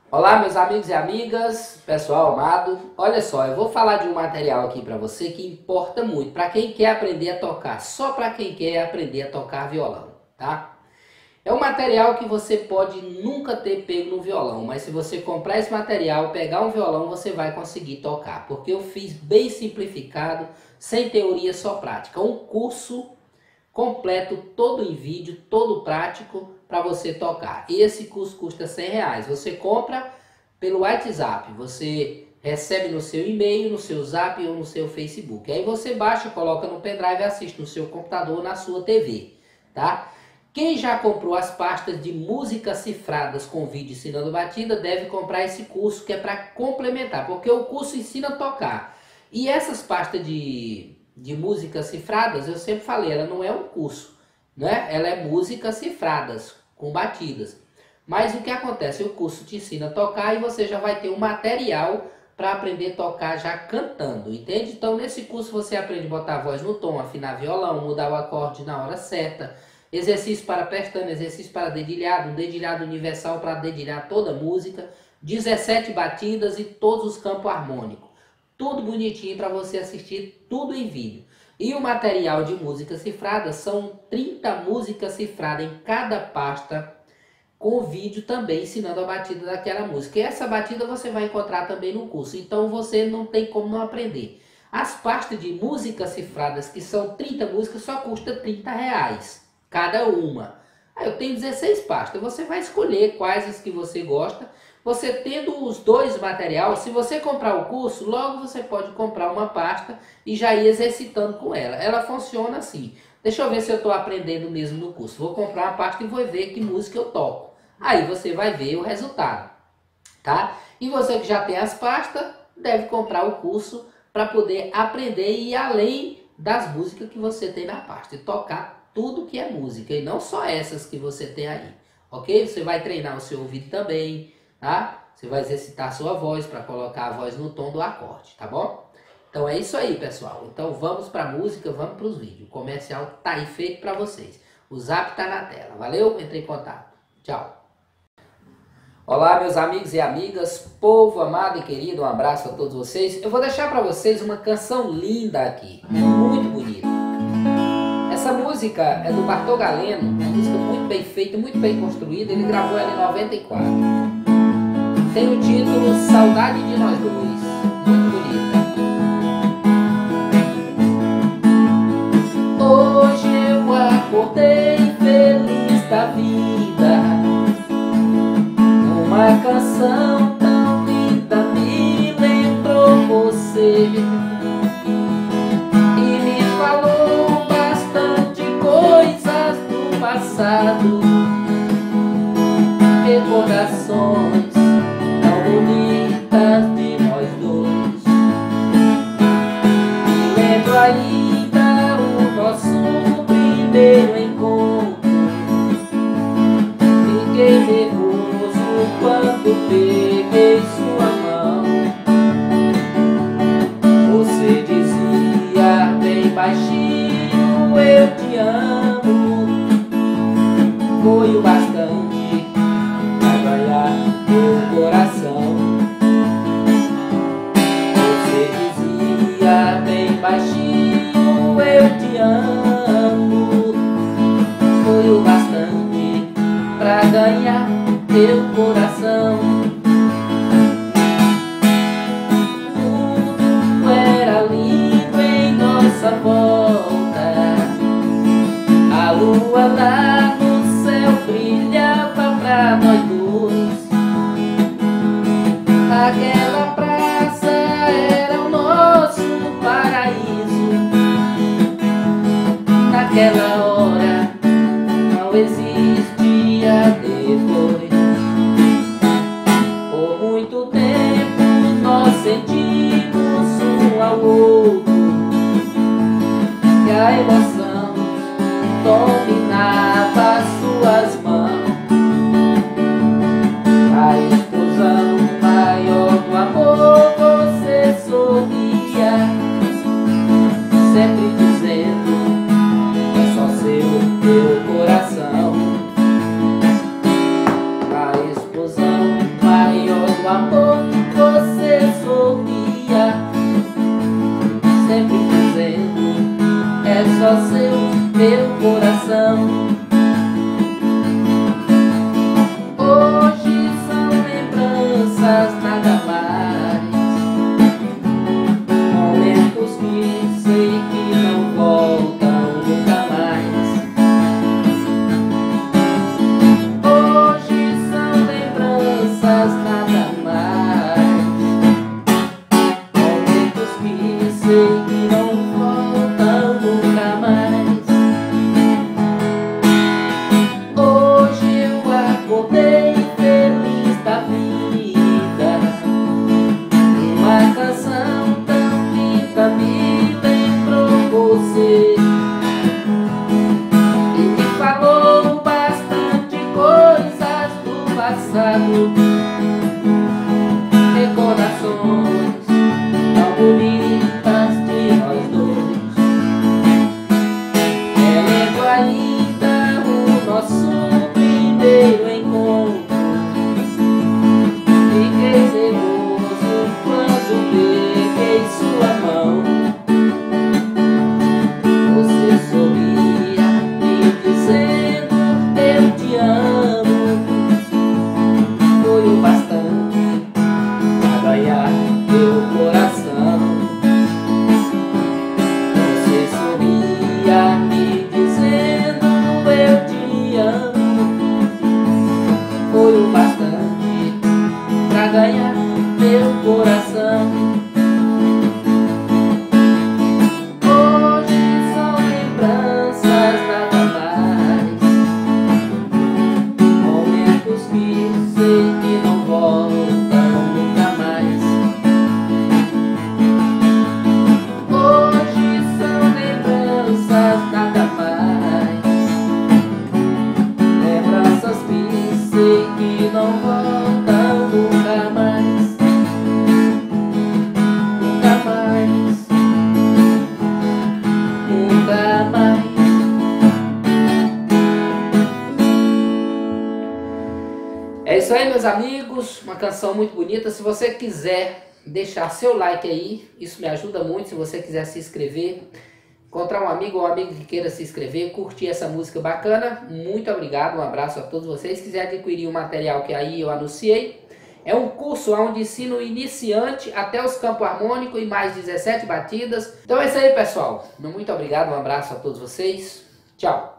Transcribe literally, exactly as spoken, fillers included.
Olá, meus amigos e amigas, pessoal amado. Olha só, eu vou falar de um material aqui para você que importa muito para quem quer aprender a tocar, só para quem quer aprender a tocar violão, tá? É um material que você pode nunca ter pego no violão, mas se você comprar esse material, pegar um violão, você vai conseguir tocar, porque eu fiz bem simplificado, sem teoria, só prática. Um curso completo, todo em vídeo, todo prático para você tocar. Esse curso custa cem reais. Você compra pelo WhatsApp, você recebe no seu e-mail, no seu Zap ou no seu Facebook. Aí você baixa, coloca no pendrive e assiste no seu computador, na sua T V, tá? Quem já comprou as pastas de músicas cifradas com vídeo ensinando batida, deve comprar esse curso que é para complementar, porque o curso ensina a tocar. E essas pastas de, de músicas cifradas, eu sempre falei, ela não é um curso, né? Ela é músicas cifradas com batidas. Mas o que acontece? O curso te ensina a tocar e você já vai ter um material para aprender a tocar já cantando, entende? Então nesse curso você aprende a botar a voz no tom, afinar violão, mudar o acorde na hora certa, exercício para pestana, exercício para dedilhado, um dedilhado universal para dedilhar toda a música, dezessete batidas e todos os campos harmônicos. Tudo bonitinho para você assistir, tudo em vídeo. E o material de música cifrada são trinta músicas cifradas em cada pasta, com vídeo também ensinando a batida daquela música. E essa batida você vai encontrar também no curso, então você não tem como não aprender. As pastas de músicas cifradas, que são trinta músicas, só custa trinta reais cada uma. Aí eu tenho dezesseis pastas, você vai escolher quais as que você gosta. Você tendo os dois materiais, se você comprar o curso, logo você pode comprar uma pasta e já ir exercitando com ela. Ela funciona assim. Deixa eu ver se eu estou aprendendo mesmo no curso. Vou comprar uma pasta e vou ver que música eu toco. Aí você vai ver o resultado, tá? E você que já tem as pastas, deve comprar o curso para poder aprender e ir além das músicas que você tem na pasta e tocar tudo que é música, e não só essas que você tem aí, ok? Você vai treinar o seu ouvido também, tá? Você vai exercitar a sua voz para colocar a voz no tom do acorde, tá bom? Então é isso aí, pessoal. Então vamos para a música, vamos para os vídeos. O comercial tá aí feito para vocês. O Zap tá na tela. Valeu? Entre em contato. Tchau. Olá, meus amigos e amigas, povo amado e querido, um abraço a todos vocês. Eu vou deixar para vocês uma canção linda aqui, muito bonita. Essa música é do Bartol Galeno, uma música muito bem feita, muito bem construída. Ele gravou ela em noventa e quatro. Tem o título Saudade de Nós Dois. Muito bonita. Hoje eu acordei feliz da vida. Uma canção tão linda me lembrou você e me falou bastante coisas do passado, recordações tão bonitas de nós dois. Me lembro ainda o nosso primeiro encontro. Fiquei nervoso quando peguei sua mão. Você dizia bem baixinho, eu te amo. Foi o bastante pra ganhar só seu, meu coração. Hoje são lembranças, nada mais, momentos que sei que não voltam nunca mais. Hoje são lembranças, nada mais, momentos que sei que não voltam nunca mais. Hoje eu acordei feliz da vida, uma canção tão linda me lembrou você e me falou bastante coisas do passado, recordações tão bonitas de nós dois. Relembro ainda o nosso primeiro encontro. Fiquei nervoso quando peguei sua mão. Você sorria me dizendo eu te amo. Foi o bastante pra ganhar teu coração. Você sorria me dizendo eu te amo. Foi o bastante pra ganhar teu coração. Hoje são lembranças, nada mais, momentos que sei que não voltam nunca mais. Hoje são lembranças, nada mais, lembranças que sei que não voltam nunca mais. Nunca mais, nunca mais. É isso aí, meus amigos, uma canção muito bonita. Se você quiser deixar seu like aí, isso me ajuda muito. Se você quiser se inscrever, encontrar um amigo ou um amigo que queira se inscrever, curtir essa música bacana, muito obrigado, um abraço a todos vocês. Se quiser adquirir o material que aí eu anunciei, é um curso onde ensino iniciante até os campos harmônicos e mais dezessete batidas. Então é isso aí, pessoal. Muito obrigado, um abraço a todos vocês. Tchau.